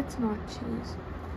it's not cheese.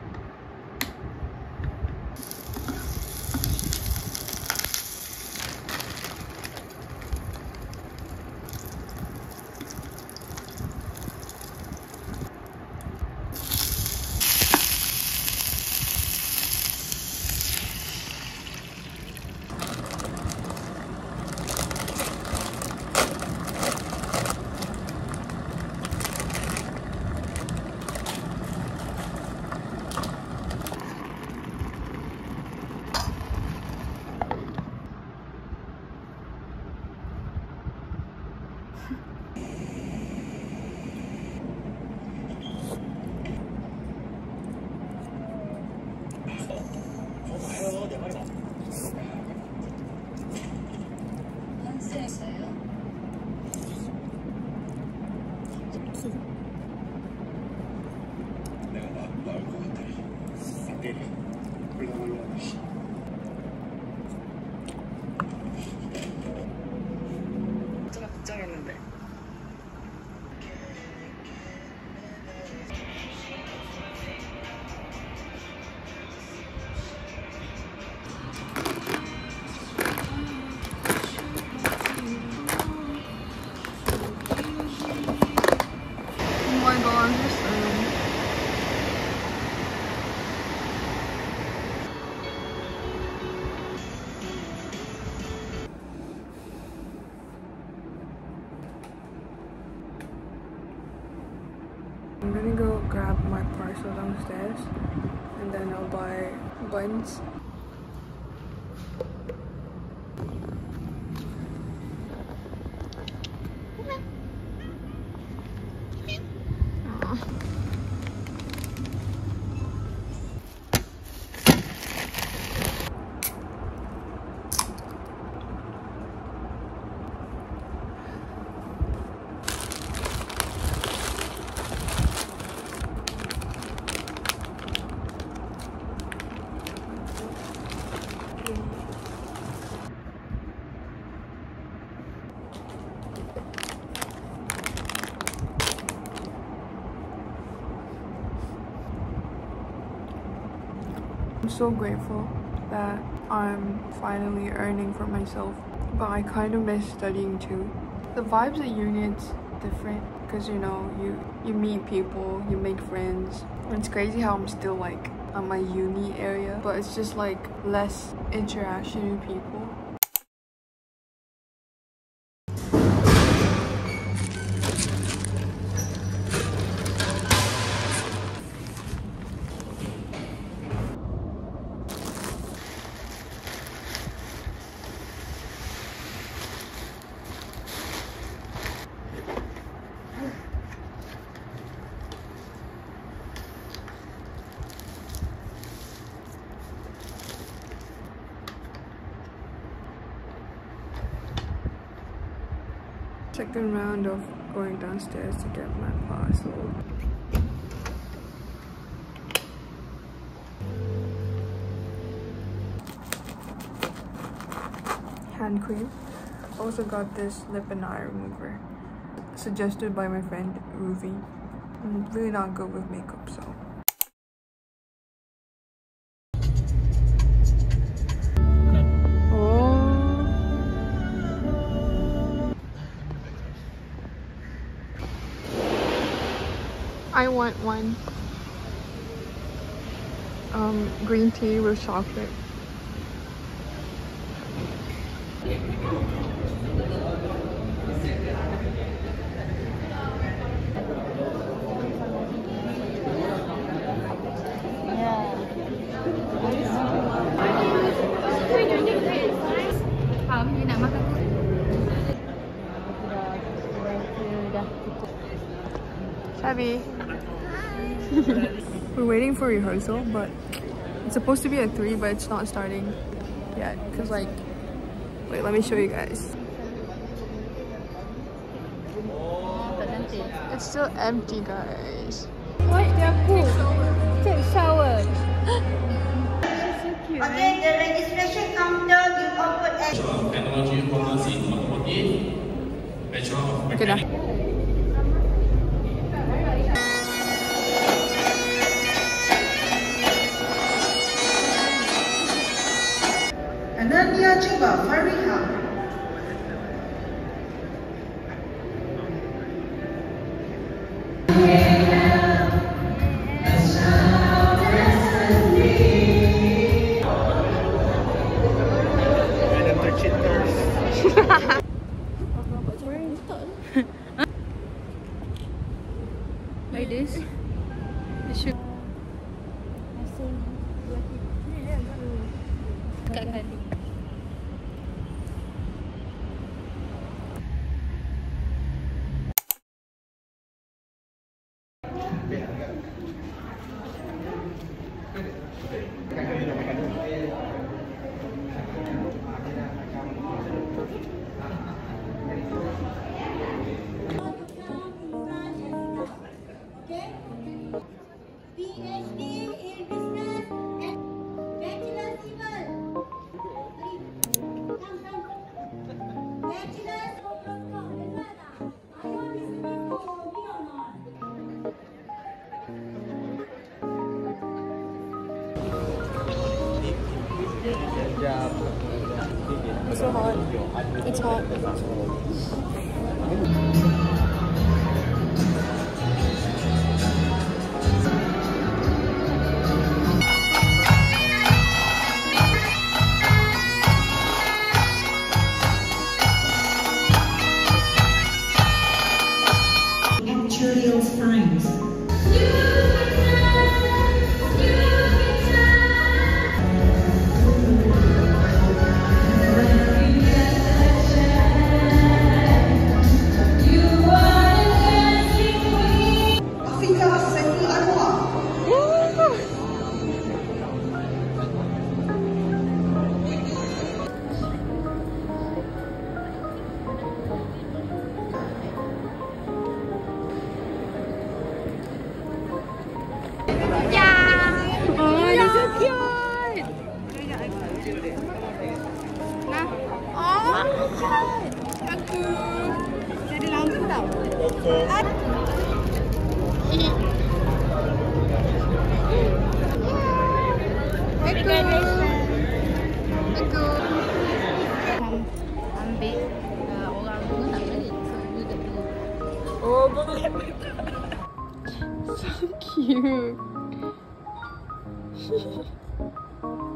I'm gonna go grab my parcel downstairs and then I'll buy buns. I'm so grateful that I'm finally earning for myself, but I kind of miss studying too. The vibes at uni, it's different because you know, you meet people, you make friends. And it's crazy how I'm still like at my uni area, but it's just like less interaction with people. Second round of going downstairs to get my parcel. Hand cream. Also got this lip and eye remover, suggested by my friend Ruby. I'm really not good with makeup, so. I want one. Green tea with chocolate. Shabby. We're waiting for rehearsal, but it's supposed to be at 3, but it's not starting yet. Cause like, wait, let me show you guys. It's still empty, guys. What? They're cool. Take shower. Okay, the registration counter will open at Technology Informasi 2014, Bachelor of Okay dah. Shiva for rehab. Like this. It should. Kat kali. PhD in business and bachelor civil. Bachelor. It's so hot. It's hot. Actuarial science. Jadi lampu tau. Ambil orang pun tak balik. So we got to. Oh, so cute.